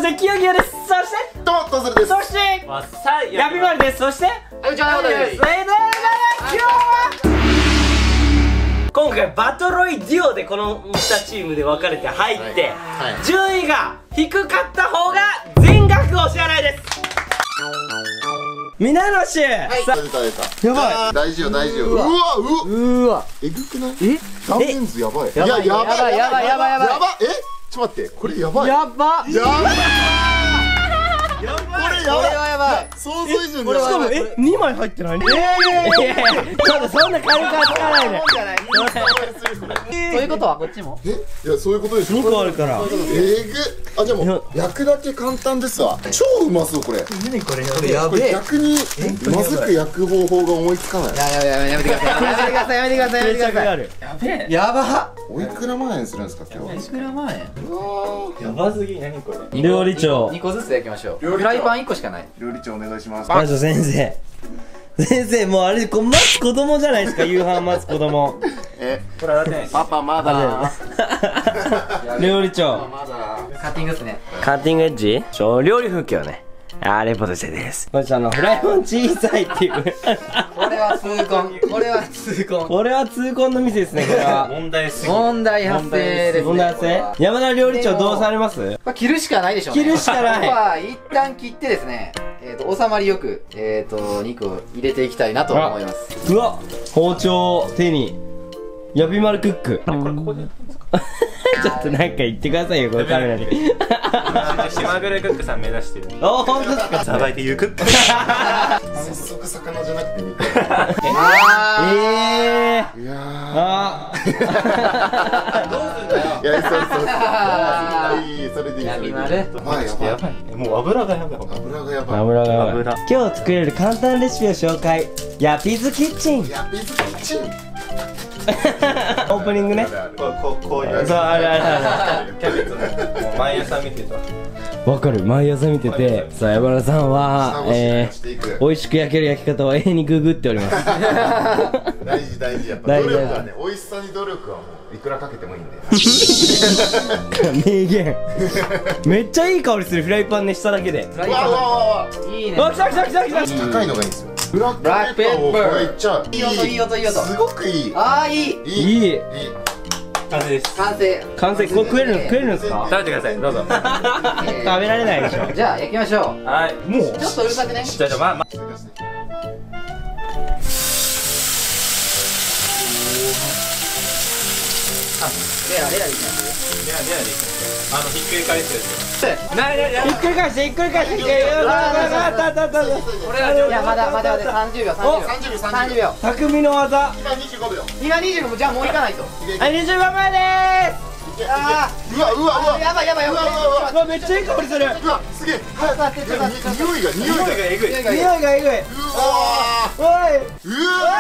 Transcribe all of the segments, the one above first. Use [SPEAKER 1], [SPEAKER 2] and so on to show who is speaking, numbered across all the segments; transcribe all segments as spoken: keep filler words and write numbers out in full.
[SPEAKER 1] して清宮です。そして
[SPEAKER 2] ととそれです。
[SPEAKER 1] そして
[SPEAKER 3] わっさ
[SPEAKER 1] ヤビマルです。そして
[SPEAKER 4] はい、じゃあ、
[SPEAKER 1] それでは今日は今回バトロイデュオでこのにチームで分かれて入って、
[SPEAKER 2] はいはい、
[SPEAKER 1] 順位が低かった方が全額お支払いです。皆の衆、
[SPEAKER 2] はい、出た出た。やばい。大事よ大事よ。うわうわうわ。えぐくない？え？断面図やばい。いややばい
[SPEAKER 4] やばいやばいやばいやばい。
[SPEAKER 2] やばい。え？ちょっと待って、これやばい。
[SPEAKER 4] やば。
[SPEAKER 2] やばい。これやばい。
[SPEAKER 4] これはやばい。
[SPEAKER 2] 想像以上に。
[SPEAKER 1] しかもえにまい入ってない？ええ。ちょっとそんな軽く扱わないで。
[SPEAKER 4] そういうことはこっちも？
[SPEAKER 2] え？いやそういうことでしょ。
[SPEAKER 1] にこあるから。
[SPEAKER 2] えぐ。あ、じゃあもう焼くだけ簡単ですわ。超うまそうこれ。
[SPEAKER 4] 何これ？これ
[SPEAKER 2] やべえ。逆にまずく焼く方法が思いつかない。
[SPEAKER 4] いやいやいややめてください。やめてくださいやめてくださいやめてください。
[SPEAKER 1] やべえ。
[SPEAKER 4] やば。
[SPEAKER 2] おいくら万円するんですか今日？
[SPEAKER 4] いくら万円？
[SPEAKER 3] やばすぎ。何これ？
[SPEAKER 1] 料理長
[SPEAKER 4] にこずつ焼きましょう。フライパンいっこしかない。
[SPEAKER 2] 料理長お願いします。
[SPEAKER 1] あと先生先生もうあれこ待つ子供じゃないですか。夕飯待つ子供。
[SPEAKER 2] え、
[SPEAKER 3] これ洗ってないし。
[SPEAKER 2] パパまだ。
[SPEAKER 1] 料理長
[SPEAKER 2] まだ。
[SPEAKER 4] カッティングっすね。
[SPEAKER 1] カッティングエッジ超料理風景をね、あレポートしてです。これあのフライパン小さいっていう
[SPEAKER 4] これは痛恨。これは痛恨。
[SPEAKER 1] これは痛恨のミスですね。これは
[SPEAKER 3] 問題すぎ。
[SPEAKER 4] 問題発生ですね。
[SPEAKER 1] 問題発生。山田料理長どうされます？
[SPEAKER 4] これ切るしかないでしょうね。
[SPEAKER 1] 切るしかない。
[SPEAKER 4] ここは一旦切ってですね、えっと収まりよくえっと肉を入れていきたいなと思います。
[SPEAKER 1] うわ、包丁を手にヤビマルクック。
[SPEAKER 3] これここでやってんですか？
[SPEAKER 1] ちょっとなんか言ってくださいよ、これカメラに。
[SPEAKER 3] 島倉クックさん目指してる。
[SPEAKER 1] お、本当ですか？
[SPEAKER 3] さばいてゆく。
[SPEAKER 2] 早速魚じゃなくて肉。
[SPEAKER 4] あ
[SPEAKER 1] ええ。
[SPEAKER 2] いや
[SPEAKER 1] あ。
[SPEAKER 2] どうすんだよ。いや、そうそうそう。いい、それでいい。
[SPEAKER 4] ヤビマル。
[SPEAKER 2] まあ、やばい。
[SPEAKER 3] やばい。もう油がやばい。
[SPEAKER 2] 油がやばい。
[SPEAKER 1] 油が
[SPEAKER 3] 油。
[SPEAKER 1] 今日作れる簡単レシピを紹介。ヤピズキッチン。
[SPEAKER 2] ヤピズキッチン。
[SPEAKER 1] オープニングね。
[SPEAKER 3] こうこうこういう。
[SPEAKER 1] そう、あれあれあれ。
[SPEAKER 3] キャベツの。もう毎朝見てた。
[SPEAKER 1] わかる、毎朝見てて、さあ山田さんは、えー、美味しく焼ける焼き方を永遠にググっております。
[SPEAKER 2] 大事大事、やっぱ努力はね、美味しさに努力はもういくらかけてもいいんで。
[SPEAKER 1] 名言。めっちゃいい香りするフライパンね、下だけで。
[SPEAKER 4] ー。
[SPEAKER 2] わわわわ。
[SPEAKER 4] いいね。
[SPEAKER 1] あ、来た来た来た来た。
[SPEAKER 2] 高いのがいいんですよ。ブラックペッパーをこれいっちゃう。
[SPEAKER 4] いい音いい音いい音。
[SPEAKER 2] すごくいい。
[SPEAKER 4] ああいい。
[SPEAKER 2] いい。
[SPEAKER 1] いい。
[SPEAKER 2] いい。
[SPEAKER 3] 完成です。
[SPEAKER 4] 完成。
[SPEAKER 1] 完成、これ食えるの食えるんですか？
[SPEAKER 3] 食べてください。どうぞ。
[SPEAKER 1] 食べられないでしょ。
[SPEAKER 4] じゃあ焼きましょう。
[SPEAKER 3] はい。もう。
[SPEAKER 4] ちょっとうるさくね。
[SPEAKER 3] じゃあじゃあまあまあ。
[SPEAKER 4] レアレアでいきます。
[SPEAKER 3] レアレアでいく。あのひっくり返すやつ。
[SPEAKER 1] なになにひっくり返してひっくり返してひっくり返してあったあったあった。
[SPEAKER 4] これはいやまだまだまださんじゅうびょうさんじゅうびょうさんじゅうびょう。
[SPEAKER 1] 匠の技。
[SPEAKER 2] 今にじゅうごびょう。
[SPEAKER 4] 今にじゅうごじゃあもういかないと。
[SPEAKER 1] はい、にじゅうごまいでーす。
[SPEAKER 4] あ
[SPEAKER 2] うわうわうわ。
[SPEAKER 4] やばいやばいやばい。
[SPEAKER 1] うわ、めっちゃいい香りする。
[SPEAKER 2] うわ、すげえ。早く待って、ちょっと待って。匂いが匂いが
[SPEAKER 3] えぐい。
[SPEAKER 1] 匂いがえぐい。
[SPEAKER 2] うわ
[SPEAKER 1] おい。
[SPEAKER 2] うわ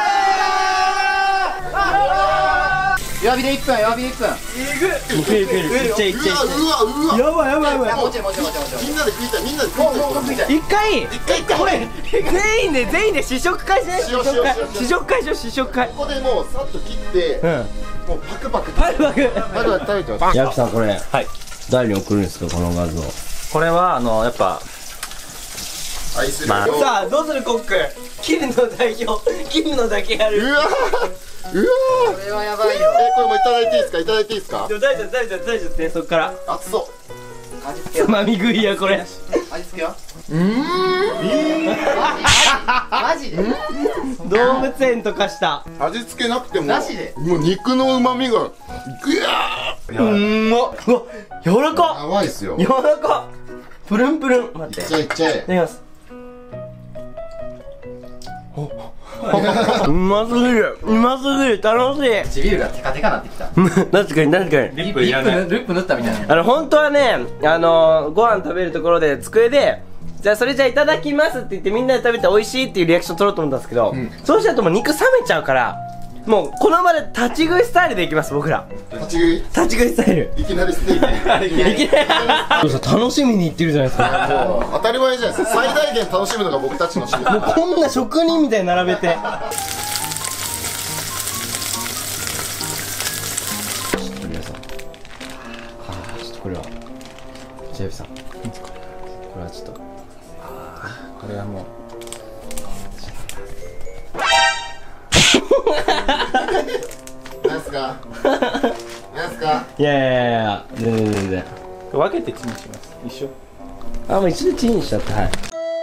[SPEAKER 4] 弱火でいっぷん弱火でいっぷん。
[SPEAKER 1] いけるいける。いっちゃいっちゃいっちゃい。
[SPEAKER 2] うわうわ
[SPEAKER 1] やばいやばいやばい。
[SPEAKER 4] もうちょいもうちょいもうちょいもうちょい。
[SPEAKER 2] みんなで食いたいみんなで食いたい。
[SPEAKER 4] もうもう食いたい。
[SPEAKER 1] 一回
[SPEAKER 2] 一回一回
[SPEAKER 1] これ全員で全員で試食会しない？試
[SPEAKER 2] しようしようしよう
[SPEAKER 1] 試食会しよう試食会。
[SPEAKER 2] ここでもうさっと切って
[SPEAKER 1] うん。
[SPEAKER 2] もうパクパク
[SPEAKER 1] パクパク。
[SPEAKER 2] パクパク食べてます。
[SPEAKER 1] ヤクさんこれ
[SPEAKER 3] はい。
[SPEAKER 1] 誰に送るんですかこの画像？
[SPEAKER 3] これはあのやっぱ
[SPEAKER 2] 愛する
[SPEAKER 3] まあ
[SPEAKER 2] よ。
[SPEAKER 1] さあどうするコック？キムの代表キムのだけやる。
[SPEAKER 2] うわうわ
[SPEAKER 4] これはやばいよ。
[SPEAKER 2] え、これもいただいていいですかいただいていいですか。
[SPEAKER 1] でも大丈夫大丈夫大丈夫ってそっから
[SPEAKER 2] 熱そう
[SPEAKER 4] 味付け
[SPEAKER 1] つまみ食いやこれ。
[SPEAKER 4] 味付けは？
[SPEAKER 2] うーん
[SPEAKER 4] マジで？
[SPEAKER 1] 動物園とかした。
[SPEAKER 2] 味付けなくても
[SPEAKER 4] なしで
[SPEAKER 2] もう肉の旨味がぐわ
[SPEAKER 1] うんまっ。うわ柔ら
[SPEAKER 2] ー
[SPEAKER 1] か
[SPEAKER 2] やばいっすよ。
[SPEAKER 1] 柔らかプルンプルン。待って
[SPEAKER 2] いっちゃえいっちゃえ。
[SPEAKER 1] いただきます。うますぎるうますぎる楽しい。
[SPEAKER 4] 唇がテカテカなってきた。
[SPEAKER 1] 確かに確かに。
[SPEAKER 3] リップいらない。
[SPEAKER 4] リップ塗ったみたいな。
[SPEAKER 1] あの本当はね、あのー、ご飯食べるところで机でじゃあそれじゃあいただきますって言ってみんなで食べて美味しいっていうリアクション取ろうと思ったんですけど、そうしちゃうともう肉冷めちゃうからもうこの場で立ち食いスタイルでいきます僕ら。
[SPEAKER 2] 立ち食い
[SPEAKER 1] 立ち食いスタイル
[SPEAKER 2] いきなりステーキ
[SPEAKER 1] いきなり楽しみに行ってるじゃないですか。
[SPEAKER 2] もう当たり前じゃないですか。最大限楽しむのが僕たちの仕事。
[SPEAKER 1] もうこんな職人みたいに並べてちょっと皆さんあーちょっとこれはジェフさんいいですか。 これはちょっと
[SPEAKER 3] これはもう
[SPEAKER 2] なんすかなんすか。
[SPEAKER 1] いやいやいやいや全然全然
[SPEAKER 3] 分けてチンします。一緒。
[SPEAKER 1] あもう一度チンしちゃってはい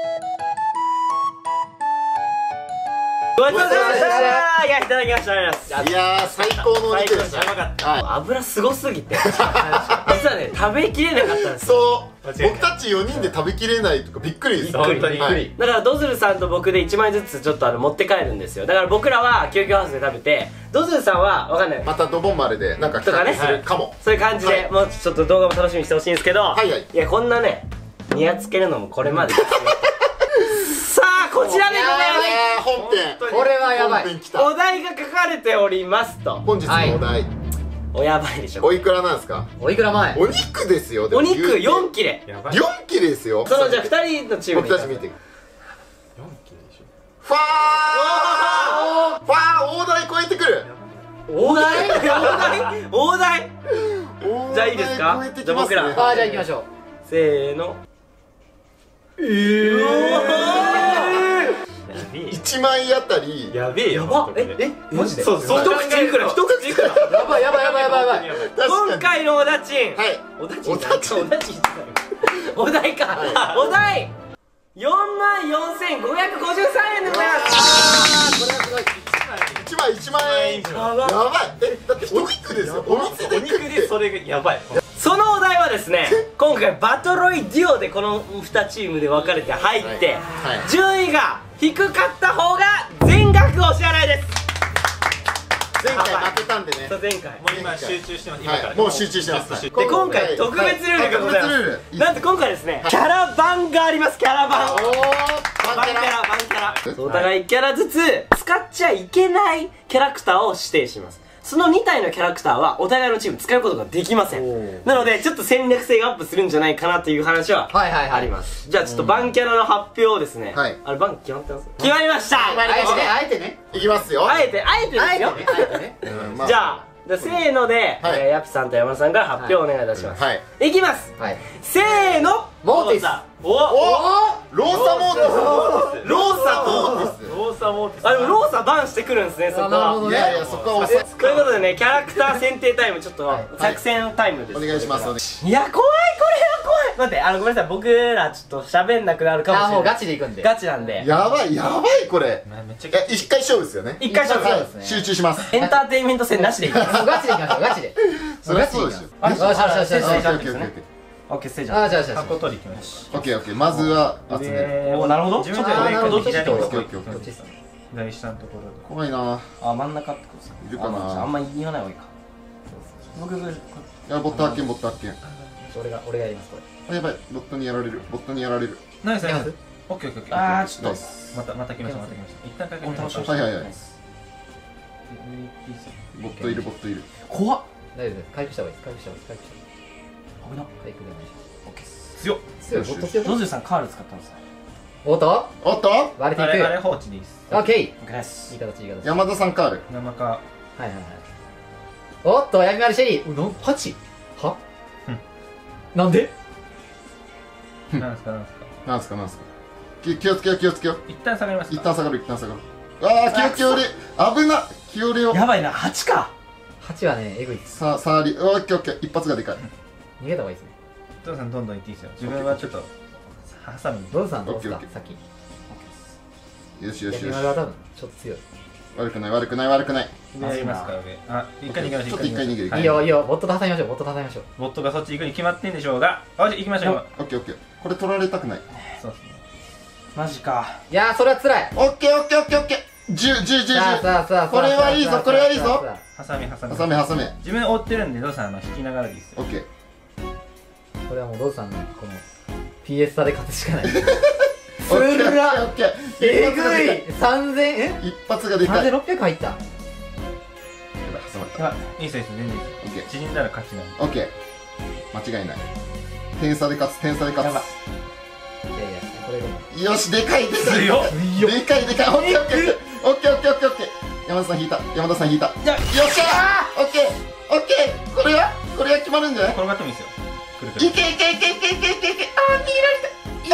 [SPEAKER 1] ごちそうさまでした。いやいただきました。ありがとうございます。
[SPEAKER 2] いやー最高のお肉でした。
[SPEAKER 1] やばかった、
[SPEAKER 2] はい
[SPEAKER 1] 油すごすぎて実はね食べきれなかったんですよ。
[SPEAKER 2] そう僕たちよにんで食べきれないとかびっくりです。
[SPEAKER 1] びっくり
[SPEAKER 3] 本当に
[SPEAKER 2] はい。
[SPEAKER 1] だからドズルさんと僕でいちまいずつちょっとあの持って帰るんですよ。だから僕らは救急ハウスで食べてドズルさんはわかんない
[SPEAKER 2] またドボン丸でなんか企画するかも。
[SPEAKER 1] そういう感じで、
[SPEAKER 2] はい
[SPEAKER 1] もうちょっと動画も楽しみにしてほしいんですけど、
[SPEAKER 2] はいはい。
[SPEAKER 1] いやこんなねにやつけるのもこれまでですよさあこちらでござい
[SPEAKER 2] あー本編。
[SPEAKER 4] これはやばい。
[SPEAKER 1] ます。
[SPEAKER 2] 本編来た。
[SPEAKER 1] お題が書かれておりますと。
[SPEAKER 2] 本日のお題
[SPEAKER 1] おやばいでしょ。
[SPEAKER 2] おいくらなんですか。
[SPEAKER 4] おいくら前？
[SPEAKER 2] お肉ですよ。でも
[SPEAKER 1] お肉よん
[SPEAKER 2] 切
[SPEAKER 1] 切れ。
[SPEAKER 3] やばい。
[SPEAKER 2] よん切れですよ。
[SPEAKER 1] そのじゃあふたりのチームで
[SPEAKER 2] 僕たち見て。
[SPEAKER 3] よんキロでしょ。
[SPEAKER 2] ファーファー大台超えてくる。
[SPEAKER 1] 大台大台大台じゃあいいですか
[SPEAKER 2] 大台超えてきますね。
[SPEAKER 1] じゃあ僕ら
[SPEAKER 4] あーじゃあ行きましょう。
[SPEAKER 1] せーのえ
[SPEAKER 3] やべえ。
[SPEAKER 2] いちまいあたり
[SPEAKER 3] やべえよ。
[SPEAKER 1] やば
[SPEAKER 3] 本当に
[SPEAKER 4] えマジで？
[SPEAKER 3] そうそう。
[SPEAKER 1] 一口いくら一口いくら
[SPEAKER 4] やばいやばいやばいやばいやばい。
[SPEAKER 2] 確か
[SPEAKER 1] 今
[SPEAKER 2] に。
[SPEAKER 1] 回のおだちん
[SPEAKER 2] はい。
[SPEAKER 1] おだちん
[SPEAKER 2] おだちん
[SPEAKER 1] おだちんお題か
[SPEAKER 2] は
[SPEAKER 1] お題よんまんよんせんごひゃくごじゅうさんえんでございます。
[SPEAKER 2] あーこれはすごい。いちまいいちまん円。
[SPEAKER 3] や
[SPEAKER 1] やば
[SPEAKER 2] やばい。えだってお肉ですよ。お店で
[SPEAKER 3] お肉でそれがやばい。
[SPEAKER 1] そのお題はですね今回バトロイデュオでこのにチームで分かれて入って、
[SPEAKER 2] はいはい
[SPEAKER 1] 順位が低かった方が全額お支払いです。
[SPEAKER 2] 前回負けたんでね。
[SPEAKER 1] そう前回
[SPEAKER 3] もう今集中してます。今から。
[SPEAKER 2] はいもう集中してます。
[SPEAKER 3] はい
[SPEAKER 1] で今回特別ルールがございます、
[SPEAKER 2] はい特別ルール
[SPEAKER 1] なんと今回ですねキャラバンがあります。キャラバン
[SPEAKER 2] おー
[SPEAKER 1] バンキャラバンキャラお互いいっキャラずつ使っちゃいけないキャラクターを指定します。そのに体のキャラクターはお互いのチーム使うことができません。なのでちょっと戦略性がアップするんじゃないかなという話は
[SPEAKER 4] はいはいはい
[SPEAKER 1] あります。じゃあちょっとバンキャラの発表をですね、
[SPEAKER 2] はい
[SPEAKER 1] あれバン決まってます決まりました。
[SPEAKER 2] はい
[SPEAKER 4] あえてねあえてね
[SPEAKER 2] いきますよ。
[SPEAKER 1] あえてあえてですよ
[SPEAKER 4] あえてねあえてね。
[SPEAKER 2] うんま
[SPEAKER 1] じゃあじゃあせーので、
[SPEAKER 2] はい
[SPEAKER 1] えーヤピさんと山田さんから発表をお願いいたします。
[SPEAKER 2] はい。
[SPEAKER 1] いきます
[SPEAKER 4] はい。
[SPEAKER 1] せーの
[SPEAKER 4] モーティス。
[SPEAKER 1] おお
[SPEAKER 2] おローサモーティ
[SPEAKER 1] ローサと
[SPEAKER 2] ス。
[SPEAKER 3] ローサモーティス。
[SPEAKER 1] あでもローサバンしてくるんですね、そこは。
[SPEAKER 4] あなるほど
[SPEAKER 2] いやいやそこは押さ
[SPEAKER 1] ということでねキャラクター選定タイムちょっと
[SPEAKER 4] はい
[SPEAKER 1] 作戦タイムです。
[SPEAKER 2] お願いします。お願いし
[SPEAKER 1] いや怖いこれは怖い。待ってあのごめんなさい僕らちょっと喋んなくなるかもしれない。
[SPEAKER 4] あーもうガチでいくんで。
[SPEAKER 1] ガチなんで
[SPEAKER 2] やばいやばいこれ。
[SPEAKER 3] めっちゃ
[SPEAKER 2] え一回勝負ですよね。
[SPEAKER 1] 一回勝負
[SPEAKER 2] はい
[SPEAKER 4] そうですね
[SPEAKER 2] 集中します。
[SPEAKER 1] エンターテインメント戦なしでいきます。
[SPEAKER 4] もうガチでいきましょうガチで。
[SPEAKER 2] そりゃそうですよ。
[SPEAKER 1] あ
[SPEAKER 4] よしよしよしよし
[SPEAKER 2] オッケーオッケーオッケーオッケー
[SPEAKER 1] オッケーステージャ
[SPEAKER 4] あーじゃあじゃあじゃ
[SPEAKER 3] 箱取り行きまし
[SPEAKER 2] オッケーオッケーまずは集める。
[SPEAKER 1] ーおなるほど。
[SPEAKER 3] 自
[SPEAKER 1] ちょっと
[SPEAKER 3] 分で上
[SPEAKER 4] あーなるほど
[SPEAKER 3] から左に
[SPEAKER 2] オッケーオッケーオッケー
[SPEAKER 4] あ。こっちですね。
[SPEAKER 3] 左下のところで。
[SPEAKER 2] 怖いな。
[SPEAKER 1] あ真ん中ってことですか。
[SPEAKER 2] いるかな
[SPEAKER 1] ああんま言わない方がいいか。僕
[SPEAKER 2] いやボット発見ボット発見。
[SPEAKER 4] 俺が俺がやりますこれ。
[SPEAKER 2] あやばいボットにやられるボットにやられる。
[SPEAKER 3] ナイスナイス
[SPEAKER 4] いきます。
[SPEAKER 3] オッケーオッケーオッケー。
[SPEAKER 1] あーちょっと
[SPEAKER 2] ナイス
[SPEAKER 3] またまた来ましたまた来ました。一旦かけましょう。
[SPEAKER 2] はいはいはい
[SPEAKER 1] ナイス
[SPEAKER 2] ボットいるボットいる。
[SPEAKER 1] 怖っ。
[SPEAKER 4] 大丈夫です。回復した方がいいです。回復した方がいいです。回復した方がいいです。
[SPEAKER 1] 危な。
[SPEAKER 4] 回復でお願いします。
[SPEAKER 1] オッケーです。
[SPEAKER 3] 強っ。
[SPEAKER 4] 強いボット強い。
[SPEAKER 1] ロズルさんカール使ったんですね。
[SPEAKER 4] おっと
[SPEAKER 2] おっと
[SPEAKER 4] 割れていく。
[SPEAKER 3] あれあれ放置でいいです。
[SPEAKER 4] オッケー。
[SPEAKER 1] オッケーです
[SPEAKER 4] いい。形いい形。
[SPEAKER 2] 山田さんカール。
[SPEAKER 3] 生か。
[SPEAKER 4] はいはいはい。おっと闇丸シェリー。うなんはちは
[SPEAKER 3] うん
[SPEAKER 4] なんで
[SPEAKER 3] なんですかなんですか。
[SPEAKER 2] なんすかなんすか。気気をつけよう気をつけよう。
[SPEAKER 3] 一旦下がりますか。
[SPEAKER 2] 一旦下がる一旦下がる。ああ気を気をれ危な気をれを。
[SPEAKER 1] やばいなはちか。
[SPEAKER 4] はちはねえぐいです。
[SPEAKER 2] さあ触りオッケーオッケー一発がでかい。
[SPEAKER 4] 逃げた方がいいですね。
[SPEAKER 3] お父さんどんどん行っていいですよ。自分はちょっとハサミ。
[SPEAKER 4] ロズさんどうですか
[SPEAKER 2] オッケーオッケー
[SPEAKER 4] さっき。
[SPEAKER 2] よしよしよし
[SPEAKER 4] 闇丸。は多分ちょっと強い。
[SPEAKER 2] 悪くない悪くない悪くない。
[SPEAKER 3] 上やりますか上。あ一回逃げましょう。
[SPEAKER 2] ちょっと一回逃げる
[SPEAKER 3] はい
[SPEAKER 4] いよいいよボットと挟みましょうボットと挟みましょう。
[SPEAKER 3] ボットがそっち行くに決まってんでしょうが。あ、じゃあ行きましょう今。
[SPEAKER 2] オッケーオッケーこれ取られたくない。
[SPEAKER 3] そうですね。
[SPEAKER 1] マジか。
[SPEAKER 4] いやーそれは辛い。
[SPEAKER 2] オッケーオッケーオッケーオッケー十十十十。
[SPEAKER 4] さあさあさあ。
[SPEAKER 2] これはいいぞこれはいいぞ
[SPEAKER 4] さあさあさ
[SPEAKER 3] ハサミハサミ。
[SPEAKER 2] 挟め挟め。
[SPEAKER 3] 自分追ってるんでどうさんあの引きながらでいいですよ。
[SPEAKER 2] オッケー。
[SPEAKER 4] あこれはもうロズさんのこの ピーエス 差で勝つしかない。
[SPEAKER 2] オッケー
[SPEAKER 4] つら
[SPEAKER 2] オッケー
[SPEAKER 4] え
[SPEAKER 2] 一発がでかい
[SPEAKER 4] ぐいさんぜんえ
[SPEAKER 2] 一発がでかい。やばい
[SPEAKER 4] さんぜんろっぴゃく入った。
[SPEAKER 2] 挟まれた。
[SPEAKER 1] やばい。
[SPEAKER 3] いいですよいいですよ全然いいですよ。
[SPEAKER 2] オッケー
[SPEAKER 3] 縮んだら勝ちなんで。
[SPEAKER 2] オッケー間違いない。点差で勝つ点差で勝
[SPEAKER 1] やばい。
[SPEAKER 2] つ。
[SPEAKER 4] いやいやこれでも
[SPEAKER 2] よしでかいでかい。
[SPEAKER 3] 強っ。
[SPEAKER 2] でかいでかい。オッケーオッケーオッケーオッケーオッケーオッケー。山田さん引いた山田さん引いた。よ
[SPEAKER 1] じゃあ
[SPEAKER 2] っしゃー。オッケーオッケーこれはこれは決まるんじゃない。
[SPEAKER 3] 転がってもいいですよ。くるくる。
[SPEAKER 2] いけいけいけいけいけいけいけ。あー逃げられた。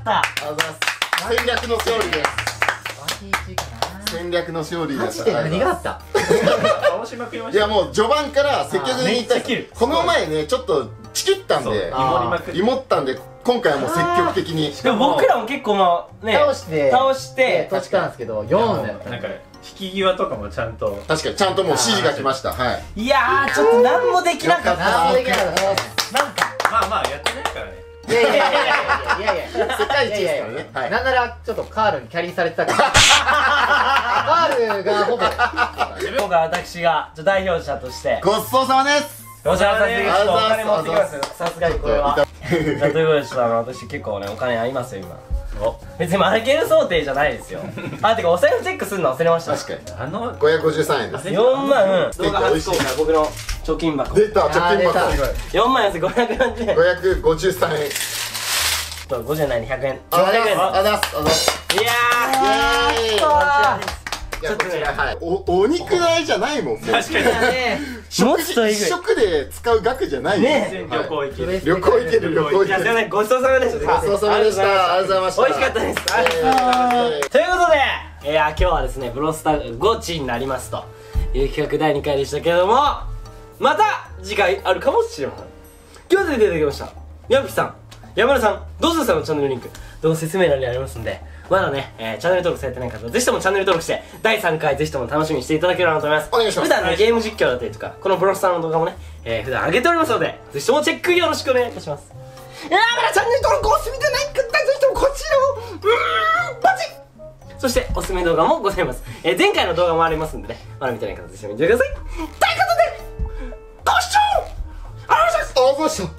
[SPEAKER 1] った
[SPEAKER 2] ありがとうございます。戦略の勝利です。
[SPEAKER 4] ワンピーチかな。
[SPEAKER 2] 戦略の勝利です。
[SPEAKER 4] マジで何があった？
[SPEAKER 3] 倒しまくりました。
[SPEAKER 2] いやもう序盤から積極的にいった
[SPEAKER 3] めっちゃ切る。
[SPEAKER 2] この前ねちょっとチキったんで、
[SPEAKER 3] 芋りまくり。
[SPEAKER 2] 芋ったんで今回はもう積極的に。
[SPEAKER 1] でも僕らも結構まあね
[SPEAKER 4] 倒して
[SPEAKER 1] 倒して
[SPEAKER 4] 土地からんですけどよんだった。
[SPEAKER 3] なんか引き際とかもちゃんと。
[SPEAKER 2] 確かにちゃんともう指示が来ました。はい。
[SPEAKER 1] いやーちょっと何もできなかった
[SPEAKER 4] 何もできなかった。なんか
[SPEAKER 3] まあまあやってないからね。
[SPEAKER 4] いやいやいやいやいやいやいや
[SPEAKER 2] 世界一ですからね。はい。
[SPEAKER 4] なんならちょっとカールにキャリーされてたからカールがほぼ
[SPEAKER 1] 今回私がちょ代表者として
[SPEAKER 2] ごちそうさまです。
[SPEAKER 1] ごちそうさまです。ちょっとお金
[SPEAKER 2] ありがとうございます
[SPEAKER 1] 持ってきますよさすがにこれは。じゃあということでちょっとあの私結構ねお金ありますよ今。別に負ける想定じゃないですよ。あ、てかお財布チェックするの忘れました。
[SPEAKER 2] 確かに
[SPEAKER 3] あの
[SPEAKER 2] ごひゃくごじゅうさんえんです。
[SPEAKER 1] よんまん動画
[SPEAKER 2] ステーキ美味しい
[SPEAKER 1] 初公開僕の貯金箱
[SPEAKER 2] 出た貯金箱
[SPEAKER 4] あー
[SPEAKER 1] よんまんよんせんごひゃくよんじゅうえん
[SPEAKER 2] ごひゃくごじゅうさんえん。
[SPEAKER 1] とごじゅうないにひゃくえん
[SPEAKER 2] ありがとうござい
[SPEAKER 1] い
[SPEAKER 2] ます。ありがとうございます。
[SPEAKER 1] やー
[SPEAKER 2] イエーイ
[SPEAKER 1] こ
[SPEAKER 2] いやこちらはいおお肉代じゃないもん。
[SPEAKER 3] 確かに
[SPEAKER 1] ちらねもっ
[SPEAKER 2] 食
[SPEAKER 1] とえぐい
[SPEAKER 2] 事一食で使う額じゃないよ
[SPEAKER 1] ね
[SPEAKER 3] 旅行行ける。
[SPEAKER 2] 旅行行ける旅行行ける。
[SPEAKER 1] いやすいませんごちそうさまでした
[SPEAKER 2] ごちそうさまでした。ありがとうございました。
[SPEAKER 1] 美味しかったですありがとうございますということでいや今日はですねブロスターゴチになりますという企画だいにかいでしたけどもまた次回あるかもしれません。今日出ていただきましたヤンピさん山田さんどうぞさんのチャンネルリンク動画説明欄にありますんでまだね、えー、チャンネル登録されてない方はぜひともチャンネル登録してだいさんかいぜひとも楽しみにしていただければなと思います。
[SPEAKER 2] お願いします
[SPEAKER 1] 普段ねゲーム実況だったりとかこのブロスターの動画もね、えー、普段上げておりますのでぜひともチェックよろしくお願いいたします。いやーまだチャンネル登録お済みでない方ぜひともこちらをうーんバチッそしておすすめ動画もございます、えー、前回の動画もありますんでねまだ見てない方ぜひとも見てくださいということでご視聴ありがとうございました。
[SPEAKER 2] あ、どうした。